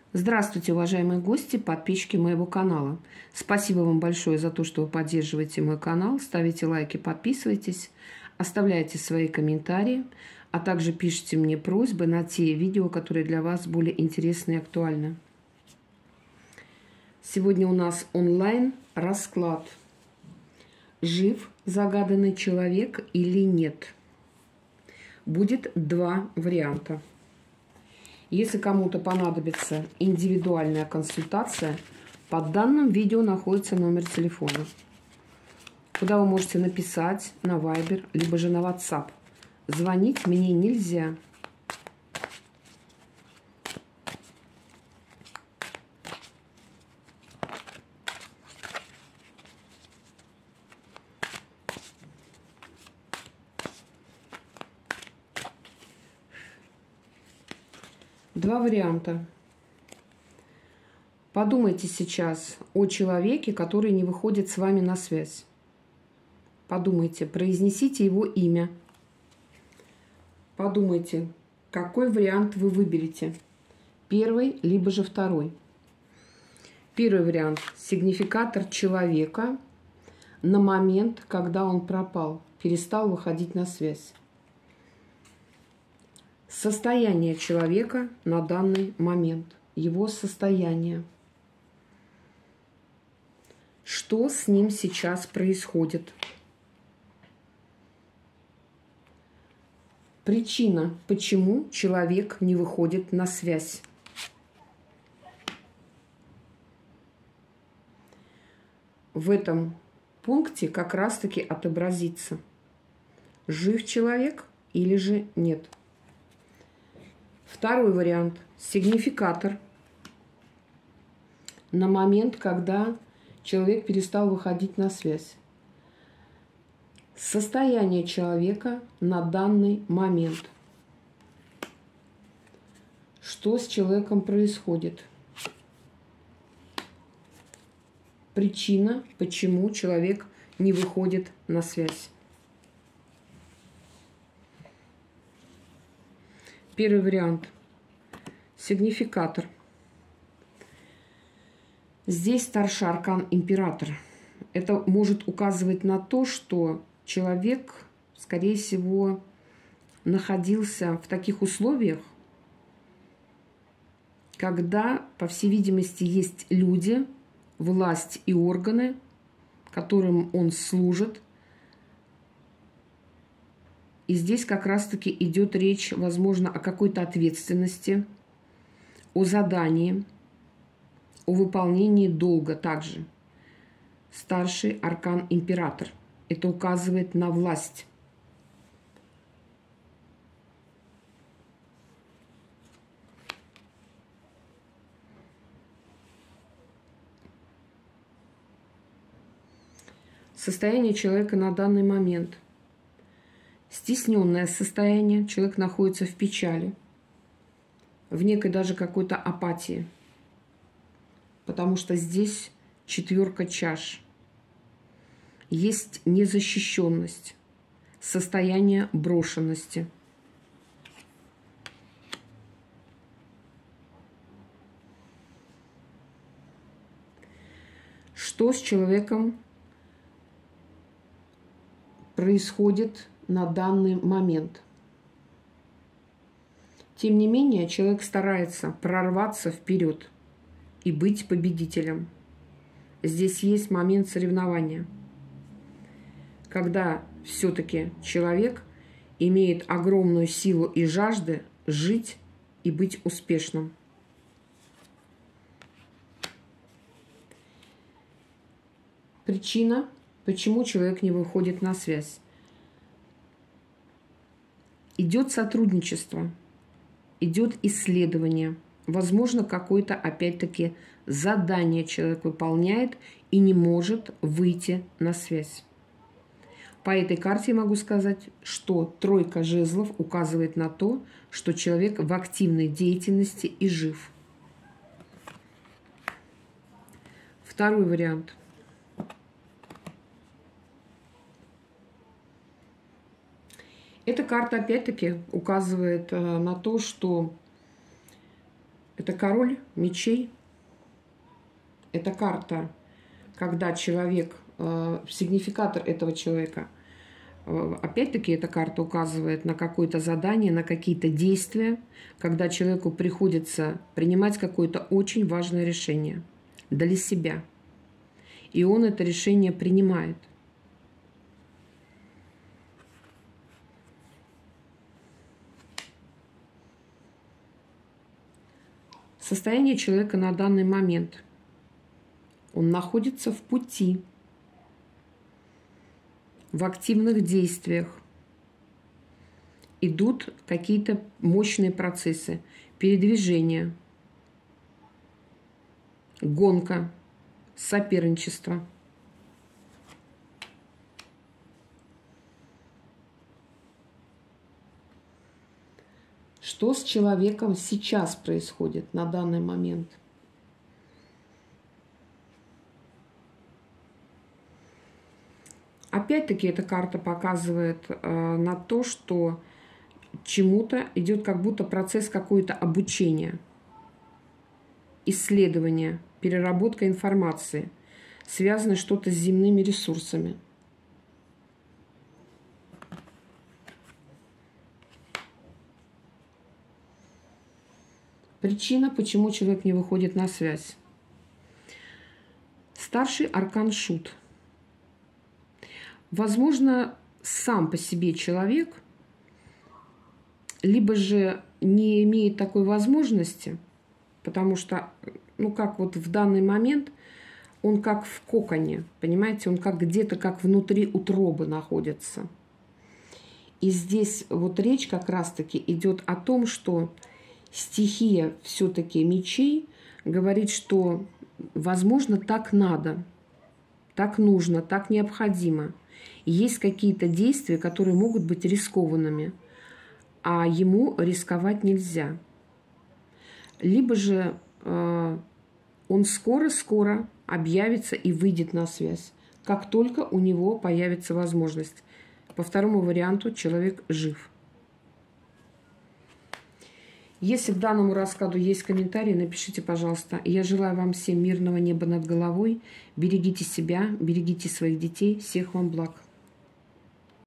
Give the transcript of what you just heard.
Здравствуйте, уважаемые гости, подписчики моего канала. Спасибо вам большое за то, что вы поддерживаете мой канал, ставите лайки, подписывайтесь, оставляйте свои комментарии, а также пишите мне просьбы на те видео, которые для вас более интересны и актуальны. Сегодня у нас онлайн расклад. Жив загаданный человек или нет? Будет два варианта. Если кому-то понадобится индивидуальная консультация, под данным видео находится номер телефона, куда вы можете написать на Viber, либо же на WhatsApp. Звонить мне нельзя. Два варианта. Подумайте сейчас о человеке, который не выходит с вами на связь. Подумайте, произнесите его имя. Подумайте, какой вариант вы выберете. Первый, либо же второй. Первый вариант. Сигнификатор человека на момент, когда он пропал, перестал выходить на связь. Состояние человека на данный момент. Его состояние. Что с ним сейчас происходит? Причина, почему человек не выходит на связь. В этом пункте как раз-таки отобразится, жив человек или же нет. Второй вариант. Сигнификатор на момент, когда человек перестал выходить на связь. Состояние человека на данный момент. Что с человеком происходит? Причина, почему человек не выходит на связь. Первый вариант. Сигнификатор. Здесь старший аркан император. Это может указывать на то, что человек, скорее всего, находился в таких условиях, когда, по всей видимости, есть люди, власть и органы, которым он служит. И здесь как раз-таки идет речь, возможно, о какой-то ответственности, о задании, о выполнении долга также. Старший аркан император. Это указывает на власть. Состояние человека на данный момент. Стесненное состояние. Человек находится в печали, в некой даже какой-то апатии. Потому что здесь четверка чаш. Есть незащищенность, состояние брошенности. Что с человеком происходит на данный момент? Тем не менее, человек старается прорваться вперед и быть победителем. Здесь есть момент соревнования, когда все-таки человек имеет огромную силу и жажды жить и быть успешным. Причина, почему человек не выходит на связь. Идет сотрудничество, идет исследование. Возможно, какое-то, опять-таки, задание человек выполняет и не может выйти на связь. По этой карте я могу сказать, что тройка жезлов указывает на то, что человек в активной деятельности и жив. Второй вариант. Эта карта опять-таки указывает на то, что Это король мечей. Это карта, когда человек, сигнификатор этого человека, опять-таки эта карта указывает на какое-то задание, на какие-то действия, когда человеку приходится принимать какое-то очень важное решение для себя. И он это решение принимает. Состояние человека на данный момент. Он находится в пути, в активных действиях. Идут какие-то мощные процессы, передвижение, гонка, соперничество. Что с человеком сейчас происходит на данный момент? Опять-таки эта карта показывает на то, что чему-то идет как будто процесс какое-то обучения, исследования, переработка информации, связано что-то с земными ресурсами. Причина, почему человек не выходит на связь. Старший аркан Шут. Возможно, сам по себе человек либо же не имеет такой возможности, потому что, ну, как вот в данный момент, он как в коконе, понимаете, он как где-то как внутри утробы находится. И здесь вот речь как раз-таки идет о том, что стихия все-таки мечей говорит, что, возможно, так надо, так нужно, так необходимо. И есть какие-то действия, которые могут быть рискованными, а ему рисковать нельзя. Либо же он скоро-скоро объявится и выйдет на связь, как только у него появится возможность. По второму варианту человек жив. Если к данному раскладу есть комментарии, напишите, пожалуйста. Я желаю вам всем мирного неба над головой. Берегите себя, берегите своих детей. Всех вам благ.